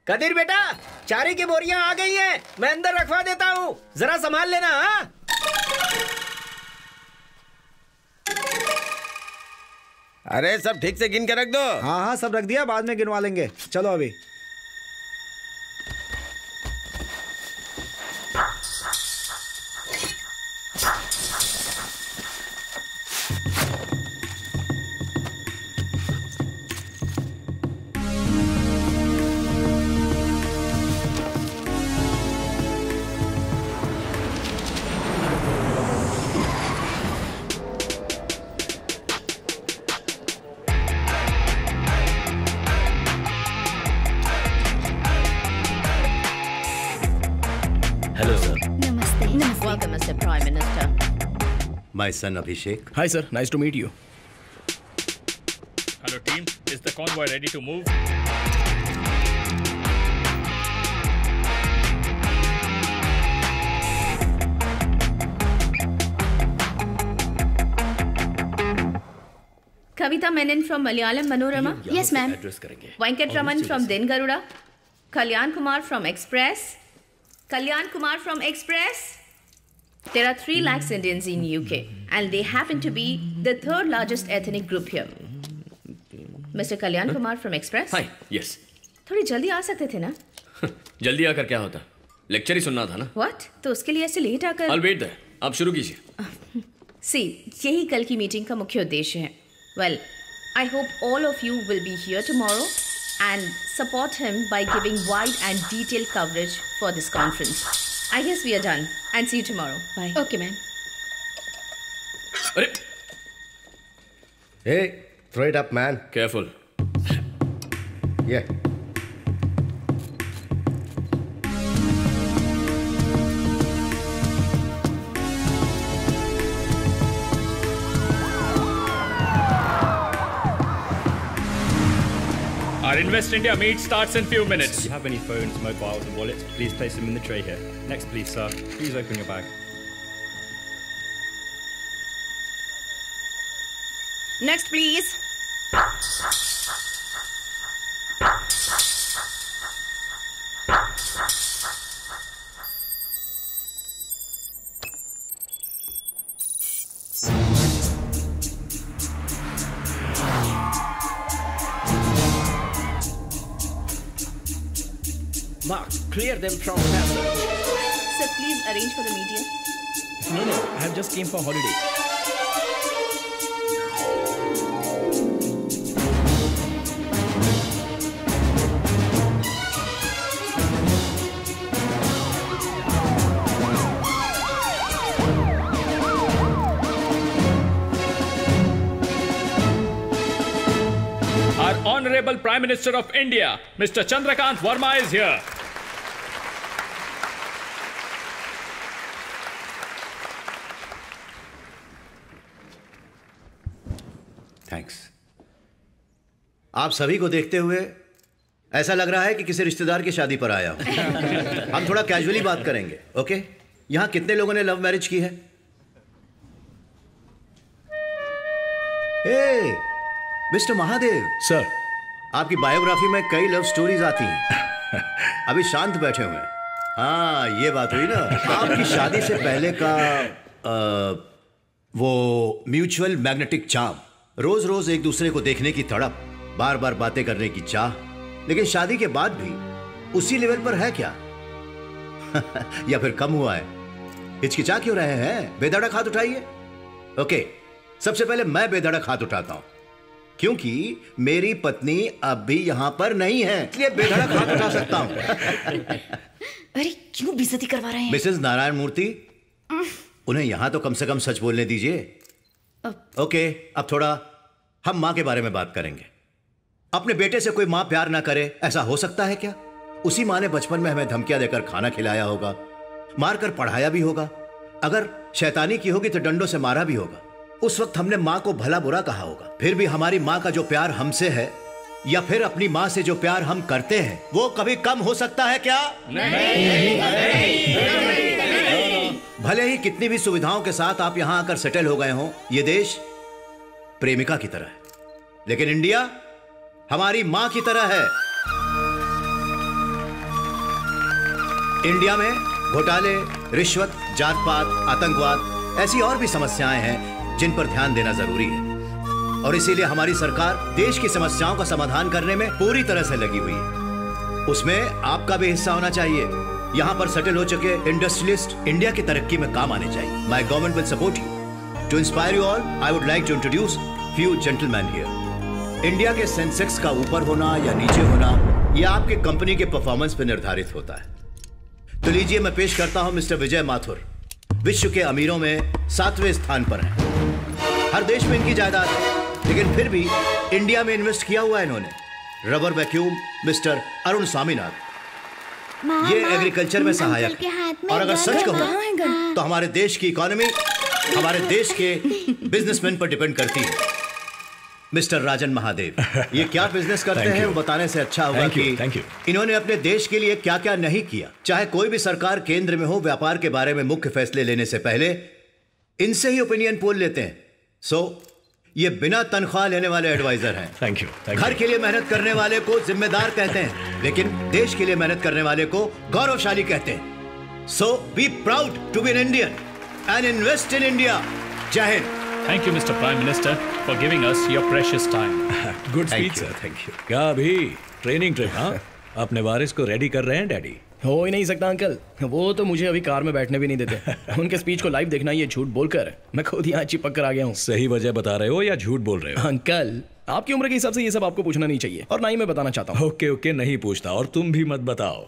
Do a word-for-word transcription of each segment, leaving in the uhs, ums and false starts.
कदीर बेटा, चारे की बोरियां आ गई हैं, मैं अंदर रखवा देता हूँ, जरा संभाल लेना। हाँ अरे सब ठीक से गिन के रख दो। हाँ हाँ सब रख दिया, बाद में गिनवा लेंगे। चलो अभी। My son Abhishek. Hi sir, nice to meet you. Hello team, is the convoy ready to move? Kavita Menon from Malayalam Manorama. Yes ma'am. Venkat Raman from Din Garuda. Kalyan Kumar from Express. Kalyan Kumar from Express. There are three lakhs Indians in U K, and they happen to be the third largest ethnic group here. Mister Kalyan Kumar from Express. Hi, yes. थोड़ी जल्दी आ सकते थे ना? जल्दी आकर क्या होता? Lecture ही सुनना था ना? What? तो उसके लिए ऐसे लेट आकर? I'll wait there. आप शुरू कीजिए. See, यही कल की मीटिंग का मुख्य उद्देश्य है. Well, I hope all of you will be here tomorrow and support him by giving wide and detailed coverage for this conference. I guess we are done. And see you tomorrow. Bye. Okay, ma'am. अरे! Hey, throw it up, man. Careful. Yeah. Our Invest India meet starts in few minutes. If you have any phones, mobiles and wallets, please place them in the tray here. Next please, sir. Please open your bag. Next, please. Mark, clear them from passage. Sir, please arrange for the media. No, no, I have just came for holiday. Our Honorable Prime Minister of India, Mister Chandrakant Verma is here. Thanks. आप सभी को देखते हुए ऐसा लग रहा है कि किसी रिश्तेदार की शादी पर आया हूं। हम थोड़ा कैजुअली बात करेंगे, ओके? यहां कितने लोगों ने लव मैरिज की है? Hey, mister Mahadev. सर, आपकी बायोग्राफी में कई लव स्टोरीज आती हैं। अभी शांत बैठे हुए हैं। हाँ, ये बात हुई ना। आपकी शादी से पहले का आ, वो म्यूचुअल मैग्नेटिक चार्म, रोज रोज एक दूसरे को देखने की तड़प, बार बार बातें करने की चाह, लेकिन शादी के बाद भी उसी लेवल पर है क्या? या फिर कम हुआ है? हिचकिचा क्यों रहे हैं? बेधड़क हाथ उठाइए। ओके, सबसे पहले मैं बेधड़क हाथ उठाता हूं, क्योंकि मेरी पत्नी अब भी यहां पर नहीं है, इसलिए बेधड़क हाथ उठा सकता हूं। अरे क्यों बेइज्जती करवा रहे हैं? मिसेस नारायण मूर्ति, उन्हें यहां तो कम से कम सच बोलने दीजिए। ओके, अब थोड़ा हम मां के बारे में बात करेंगे। अपने बेटे से कोई मां प्यार ना करे, ऐसा हो सकता है क्या? उसी मां ने बचपन में हमें धमकियां देकर खाना खिलाया होगा, मारकर पढ़ाया भी होगा, अगर शैतानी की होगी तो डंडों से मारा भी होगा। उस वक्त हमने मां को भला बुरा कहा होगा। फिर भी हमारी मां का जो प्यार हमसे है, या फिर अपनी मां से जो प्यार हम करते हैं, वो कभी कम हो सकता है क्या? नहीं, नहीं, नहीं, नहीं, नहीं। भले ही कितनी भी सुविधाओं के साथ आप यहां आकर सेटल हो गए हों, ये देश प्रेमिका की तरह है, लेकिन इंडिया हमारी मां की तरह है। इंडिया में घोटाले, रिश्वत, जात पात, आतंकवाद ऐसी और भी समस्याएं हैं जिन पर ध्यान देना जरूरी है और इसीलिए हमारी सरकार देश की समस्याओं का समाधान करने में पूरी तरह से लगी हुई है। उसमें आपका भी हिस्सा होना चाहिए। यहाँ पर सेटल हो चुके इंडस्ट्रियलिस्ट इंडिया की तरक्की में काम आने चाहिए। My government will support you. To inspire you all, I would like to introduce few gentleman here. India के सेंसेक्स का ऊपर होना या नीचे होना यह आपके कंपनी के परफॉर्मेंस पर निर्धारित होता है। तो लीजिए मैं पेश करता हूं मिस्टर विजय माथुर, विश्व के अमीरों में सातवें स्थान पर हैं। हर देश में इनकी जायदाद है, लेकिन फिर भी इंडिया में इन्वेस्ट किया हुआ है इन्होंने। Rubber vacuum mister Arun Swaminath, ये एग्रीकल्चर में सहायक है। और अगर सच कहूं तो हमारे देश की इकोनॉमी हमारे देश के बिजनेसमैन पर डिपेंड करती है। मिस्टर राजन महादेव, ये क्या बिजनेस करते हैं वो बताने से अच्छा होगा कि thank you. इन्होंने अपने देश के लिए क्या क्या नहीं किया। चाहे कोई भी सरकार केंद्र में हो, व्यापार के बारे में मुख्य फैसले लेने से पहले इनसे ही ओपिनियन पोल लेते हैं। सो so, ये बिना तनख्वाह लेने वाले एडवाइजर हैं। Thank you. घर के लिए मेहनत करने वाले को जिम्मेदार कहते हैं, लेकिन देश के लिए मेहनत करने वाले को गौरवशाली कहते हैं। So be proud to be an Indian and invest in India. जय Hind. Thank you, Mister Prime Minister, for giving us your precious time. Good speech sir, thank you. क्या अभी ट्रेनिंग ट्रिप? हाँ, अपने वारिस को रेडी कर रहे हैं डैडी? हो ही नहीं सकता अंकल, वो तो मुझे अभी कार में बैठने भी नहीं देते। उनके स्पीच को लाइव देखना ये झूठ बोलकर मैं खुद यहाँ चिपक कर आ गया हूँ। सही वजह बता रहे हो या झूठ बोल रहे हो? अंकल, आपकी उम्र के हिसाब से ये सब आपको पूछना नहीं चाहिए और ना ही मैं बताना चाहता हूँ। ओके ओके, नहीं पूछता और तुम भी मत बताओ।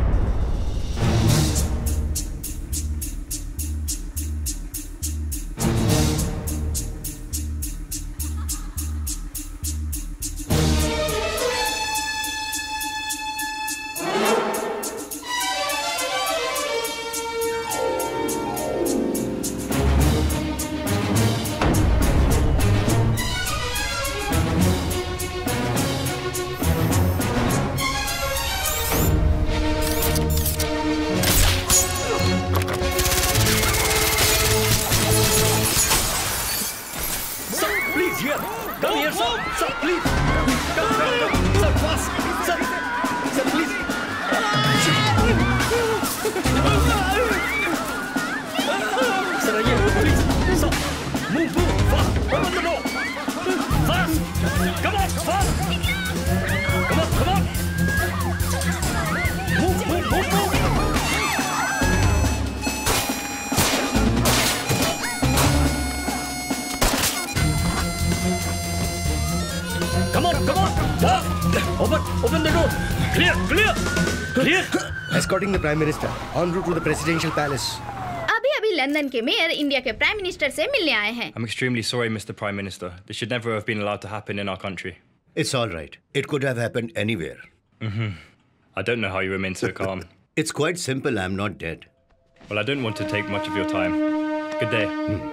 Escorting the Prime Minister en route to the Presidential Palace. अभी अभी लंदन के मेयर इंडिया के प्राइम मिनिस्टर से मिलने आए हैं। I'm extremely sorry, Mister Prime Minister. This should never have been allowed to happen in our country. It's all right. It could have happened anywhere. Mm-hmm. I don't know how you remain so calm. It's quite simple. I'm not dead. Well, I don't want to take much of your time. Good day. Hmm.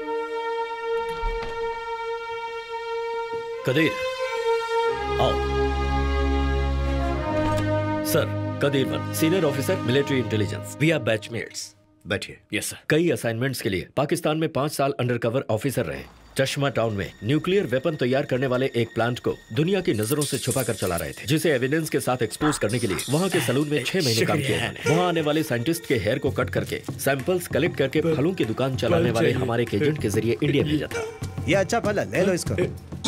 Kadir, आओ। Sir, Kadirvan, senior officer military intelligence. We are batchmates. बैठिए। Yes sir. कई assignments के लिए पाकिस्तान में पांच साल undercover officer रहे। चश्मा टाउन में न्यूक्लियर वेपन तैयार करने वाले एक प्लांट को दुनिया की नजरों से छुपा कर चला रहे थे, जिसे एविडेंस के साथ एक्सपोज करने के लिए वहाँ के सलून में छह महीने काम किया। वहाँ आने वाले साइंटिस्ट के हेयर को कट करके सैंपल्स कलेक्ट करके फलों की दुकान चलाने वाले हमारे एक एजेंट के जरिए इंडिया भेजा था। ये अच्छा फल है, ले लो इसको।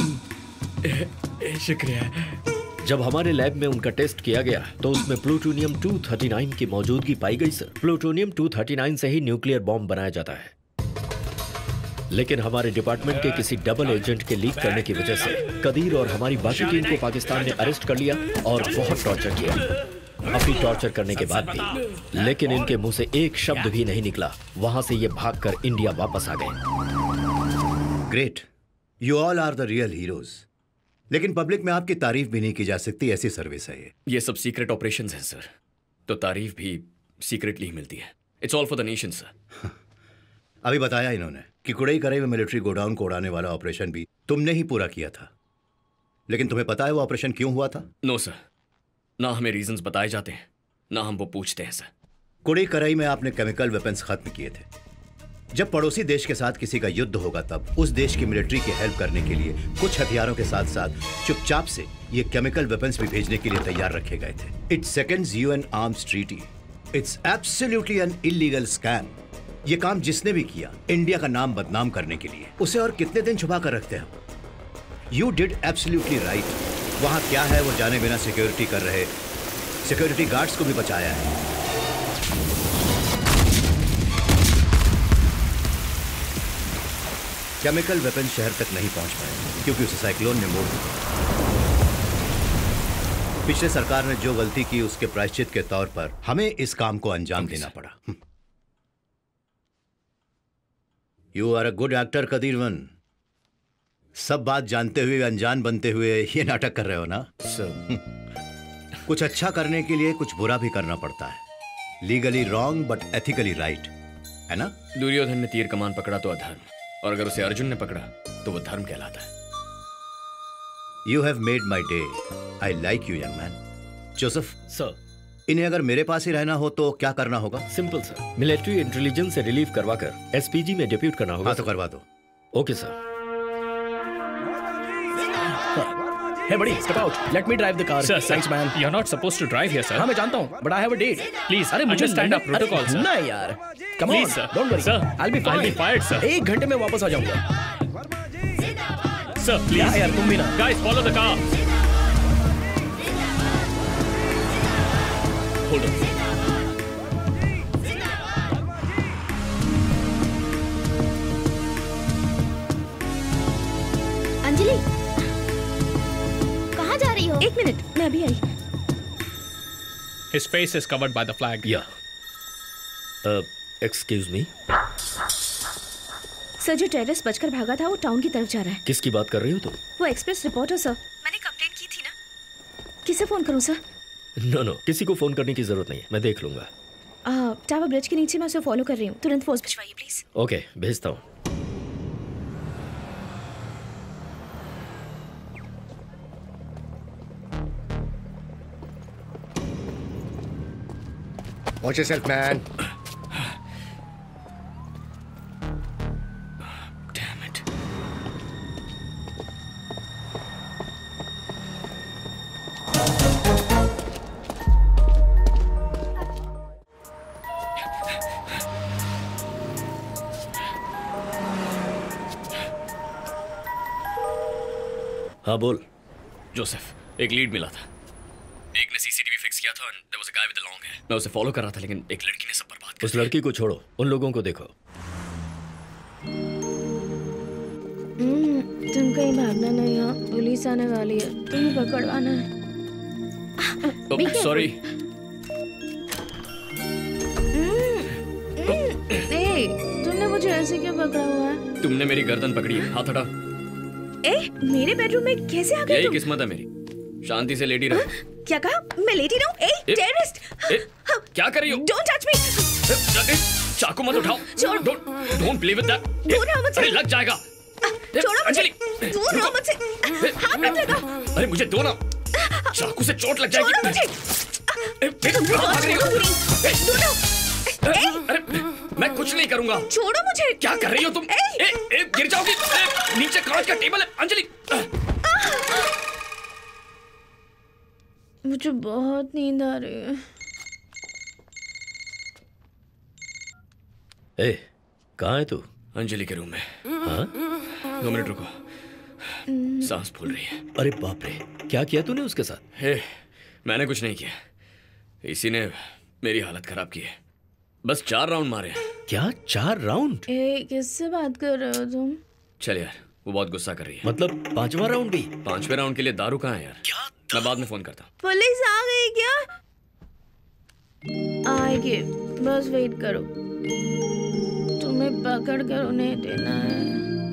शुक्रिया। जब हमारे लैब में उनका टेस्ट किया गया तो उसमें प्लूटोनियम दो सौ उनतालीस की मौजूदगी पाई गई। सर, प्लूटोनियम दो सौ उनतालीस से ही न्यूक्लियर बॉम्ब बनाया जाता है, लेकिन हमारे डिपार्टमेंट के किसी डबल एजेंट के लीक करने की वजह से कदीर और हमारी बाकी टीम को पाकिस्तान ने अरेस्ट कर लिया और बहुत टॉर्चर किया। काफी टॉर्चर करने के बाद भी लेकिन इनके मुंह से एक शब्द भी नहीं निकला। वहां से ये भागकर इंडिया वापस आ गए। Great, you all are the real heroes. लेकिन पब्लिक में आपकी तारीफ भी नहीं की जा सकती, ऐसी सर्विस है ये। ये सब सीक्रेट ऑपरेशंस हैं सर, तो तारीफ भी सीक्रेटली ही मिलती है। It's all for the nation sir. अभी बताया इन्होंने कि कुड़ई कराई में मिलिट्री गोडाउन को उड़ाने वाला ऑपरेशन भी तुमने ही पूरा किया था, लेकिन तुम्हें पता है वो ऑपरेशन क्यों हुआ था? नो सर, ना हमें रीजंस बताए जाते हैं ना हम वो पूछते हैं सर। कुड़ई कराई में आपने केमिकल वेपन्स खत्म किए थे। जब पड़ोसी देश के साथ किसी का युद्ध होगा तब उस देश की मिलिट्री की हेल्प करने के लिए कुछ हथियारों के साथ साथ चुपचाप से ये केमिकल वेपन्स भी भेजने के लिए तैयार रखे गए थे। It seconds UN arms treaty it's absolutely an illegal scam. ये काम जिसने भी किया इंडिया का नाम बदनाम करने के लिए, उसे और कितने दिन छुपा कर रखते हैं। You did absolutely right. वहां क्या है वो जाने बिना सिक्योरिटी कर रहे सिक्योरिटी गार्ड्स को भी बचाया है। केमिकल वेपन शहर तक नहीं पहुंच पाए क्योंकि उसे साइक्लोन ने मोड़ दिया। पिछले सरकार ने जो गलती की उसके प्रायश्चित के तौर पर हमें इस काम को अंजाम देना पड़ा। You are a good actor Kadirvan. सब बात जानते हुए अनजान बनते हुए ये नाटक कर रहे हो ना सर? कुछ अच्छा करने के लिए कुछ बुरा भी करना पड़ता है। Legally wrong but ethically right, है ना? दुर्योधन ने तीर कमान पकड़ा तो अधर्म, और अगर उसे अर्जुन ने पकड़ा तो वो धर्म कहलाता है। You have made my day. I like you young man. Joseph sir, इन्हें अगर मेरे पास ही रहना हो तो क्या करना होगा? सिंपल सर, मिलिट्री इंटेलिजेंस से रिलीव करवाकर एसपीजी में डेप्यूट करना होगा। हाँ तो करवा दो। Okay sir. Hey buddy, step out. Let me drive the car. Sir, Thanks man. You're not supposed to drive here, sir. हाँ मैं जानता हूँ, but I have a date. Please, अरे मुझे understand our protocol, sir. ना यार. Come Please, on, sir. don't worry. Sir, I'll be fine. I'll be fired, sir. एक घंटे में वापस आ जाऊँगा. Sir, please. यार तुम भी ना. Guys, follow the car. Hold on. Anjali, कहाँ जा रही हो? एक मिनट, मैं अभी आई। His face is covered by the flag. Yeah. Uh, excuse me. Sir, जो टेररिस्ट बचकर भागा था वो टाउन की तरफ जा रहा है। किसकी बात कर रही हो तुम? वो एक्सप्रेस रिपोर्टर सर। मैंने कंप्लेंट की थी ना। किसे फोन करूं सर? नो नो, किसी को फोन करने की जरूरत नहीं है, मैं देख लूंगा। टावर ब्रिज के नीचे मैं उसे फॉलो कर रही हूँ। तुरंत फोर्स भिजवाइए प्लीज। ओके, भेजता हूँ। Watch yourself, man. Damn it. हाँ बोल। जोसेफ, एक लीड मिला था। एक ने सीसीटीवी फिक्स किया था और there was a guy with a long hair. मैं उसे फॉलो कर रहा था लेकिन एक लड़की ने सब बर्बाद कर उस लड़की को छोड़ो, उन लोगों को देखो। तुम कहीं भागना नहीं हो, पुलिस आने वाली है, तुम्हें पकड़वाना है। सॉरी। तुमने मुझे ऐसे क्यों पकड़ा हुआ है? तुमने मेरी गर्दन पकड़ी है, हाथ हटा। ए, मेरे बेडरूम में कैसे आ गए यही तुम? किस्मत है मेरी। शांति से लेटी रहो। क्या कहा? मैं लेटी रहूं? ए, टेररिस्ट! क्या कर रही हो? Don't touch me! चाकू मत उठाओ। छोड़ो। Don't don't play with that. दूर रहो मुझसे। अरे लग जाएगा। छोड़ो मुझे। दूर रहो मुझसे। हाथ मत लगा। अरे मुझे दो ना। चाकू से चोट लग जाएगी। छोड़ो मुझे। तुम कहाँ भाग रही हो? दूर रहो। अरे मैं कुछ नहीं करूंगा। छोड़ो मुझे। क्या कर रही हो तुम? ए, ए, गिर जाओगी। ए, नीचे कांच का टेबल है। अंजलि, मुझे बहुत नींद आ रही है। ए, कहाँ है तू? अंजलि के रूम में। हाँ? दो मिनट रुको, सांस फूल रही है। अरे बाप रे, क्या किया तूने उसके साथ? हे, मैंने कुछ नहीं किया, इसी ने मेरी हालत खराब की है। बस चार राउंड मारे। क्या चार राउंड? ए, किससे बात कर रहे हो तुम? चल यार, वो बहुत गुस्सा कर रही है। मतलब पांचवा राउंड भी? पांचवे राउंड के लिए दारू कहाँ है यार? क्या? मैं बाद में फोन करता हूँ। पुलिस आ गई क्या? आएगी, बस वेट करो। तुम्हें पकड़ कर उन्हें देना है।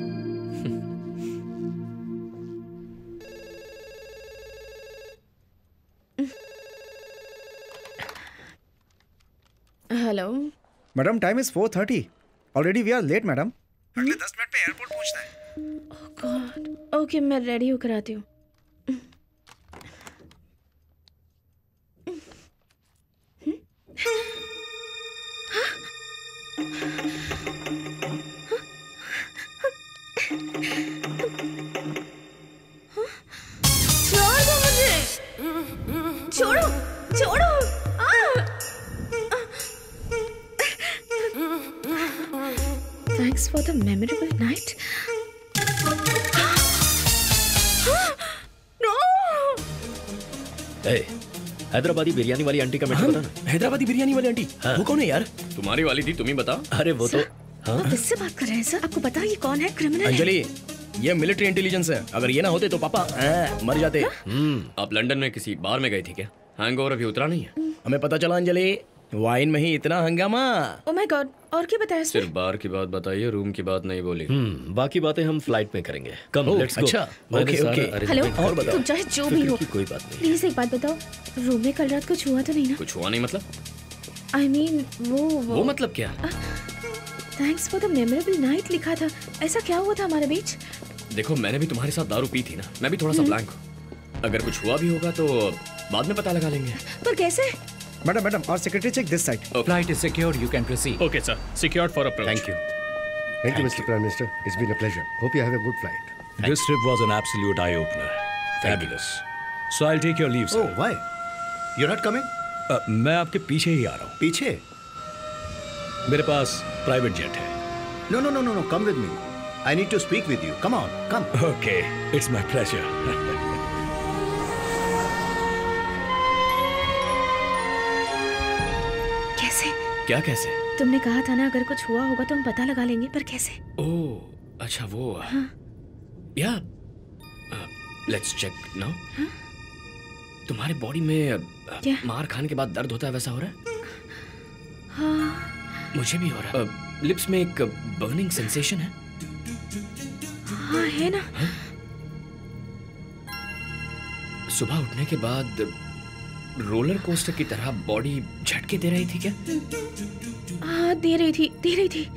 Hello madam, time is four thirty. Already we are late madam. अगले दस मिनट में एयरपोर्ट पहुंचना है। Oh god. ओके, मैं रेडी होकर आती हूँ। छोड़ो मुझे, छोड़ो, छोड़ो। Thanks for the memorable night. No! ए, हैदराबादी बिरयानी वाली आंटी का मैटर बता ना। हैदराबादी बिरयानी वाली आंटी हाँ। वो कौन है यार? तुम्हारी वाली थी, तुम ही बताओ। अरे वो तो आप किससे बात कर रहे हैं सर? आपको पता है ये कौन है? क्रिमिनल है। अंजलि, ये मिलिट्री इंटेलिजेंस है। अगर ये ना होते तो पापा आ, मर जाते। आप लंदन में किसी बार में गई थी क्या? हैंगओवर अभी उतरा नहीं है? हमें पता चला अंजलि, वाइन में ही इतना हंगामा। ओह माय गॉड, और क्या बताया उसने? सिर्फ बार की बात बताइए, रूम की बात नहीं बोली। हम्म, बाकी बातें हम फ्लाइट में करेंगे। Come, oh, let's go. अच्छा, मैंने ओके, सारा ओके। arrangement हेलो, कर और बताओ। तुम चाहे जो भी फिक्र हो, की कोई बात नहीं। प्लीज एक बात बताओ, रूम में कल रात कुछ हुआ तो नहीं ना? कुछ हुआ नहीं मतलब? आई I मीन mean, वो वो, वो मतलब क्या? Thanks for the memorable night लिखा था। ऐसा क्या हुआ था हमारे बीच? देखो, मैंने भी तुम्हारे साथ दारू पी थी ना, मैं भी थोड़ा सा ब्लैंक हूँ। अगर कुछ हुआ भी होगा तो बाद में पता लगा लेंगे। पर कैसे? Madam, madam, our secretary check this side. Flight is secured. You can proceed. Okay, sir. Secured for approach. Thank you. Thank you, Mister Prime Minister. It's been a pleasure. Hope you have a good flight. This trip was an absolute eye-opener. Fabulous. So I'll take your leave, sir. Oh, why? You're not coming? Uh, मैं आपके पीछे ही आ रहा हूँ। पीछे? मेरे पास private jet है। No, no, no, no, no. Come with me. I need to speak with you. Come on, come. Okay, it's my pleasure. कैसे? क्या कैसे? तुमने कहा था ना अगर कुछ हुआ होगा तो हम पता लगा लेंगे, पर कैसे? ओह, अच्छा वो। हाँ। Yeah, let's check now. तुम्हारे बॉडी में क्या? मार खाने के बाद दर्द होता है, वैसा हो रहा है? हाँ। मुझे भी हो रहा है। लिप्स में एक बर्निंग सेंसेशन है। हाँ है ना। हाँ? सुबह उठने के बाद रोलर कोस्टर की तरह बॉडी झटके दे रही थी क्या? हाँ दे रही थी, दे रही थी।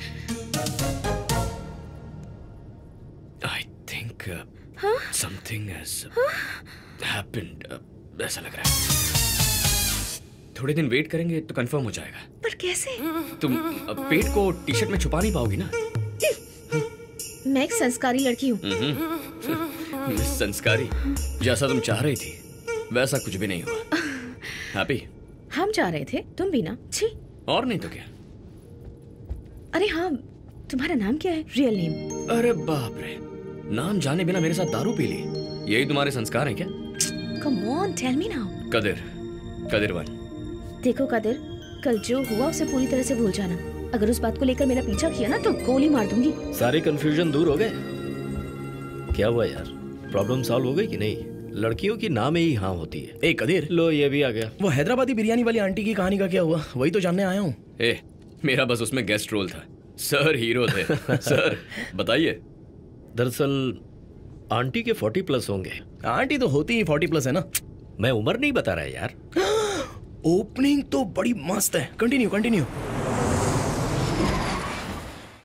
I think something has happened, ऐसा लग रहा है। थोड़े दिन वेट करेंगे तो कंफर्म हो जाएगा। पर कैसे? तुम uh, पेट को टी शर्ट में छुपा नहीं पाओगी ना? मैं एक संस्कारी लड़की हूँ। मिस संस्कारी, जैसा तुम चाह रही थी वैसा कुछ भी नहीं हुआ। हैप्पी? हम चाह रहे थे, तुम भी ना। छी। और नहीं तो क्या। अरे हाँ, तुम्हारा नाम क्या है? Real name? अरे बाप रे, नाम जाने बिना मेरे साथ दारू पी ली, यही तुम्हारे संस्कार हैं क्या? Come on, tell me now. Kadir, Kadir one. देखो कदिर, कल जो हुआ उसे पूरी तरह से भूल जाना। अगर उस बात को लेकर मेरा पीछा किया ना तो गोली मार दूंगी। सारे कंफ्यूजन दूर हो गए? क्या हुआ यार, प्रॉब्लम सॉल्व हो गई कि नहीं? लड़कियों की नाम ही हाँ होती है। ए कदिर, लो ये भी आ गया। वो हैदराबादी बिरयानी वाली आंटी की कहानी का क्या हुआ? वही तो जानने आया हूँ। ए, मेरा बस उसमें गेस्ट रोल था, सर हीरो थे। सर बताइए। दरअसल आंटी के फोर्टी प्लस होंगे। आंटी तो होती ही फोर्टी प्लस है ना। मैं उम्र नहीं बता रहा यार। ओपनिंग तो बड़ी मस्त है, कंटिन्यू कंटिन्यू।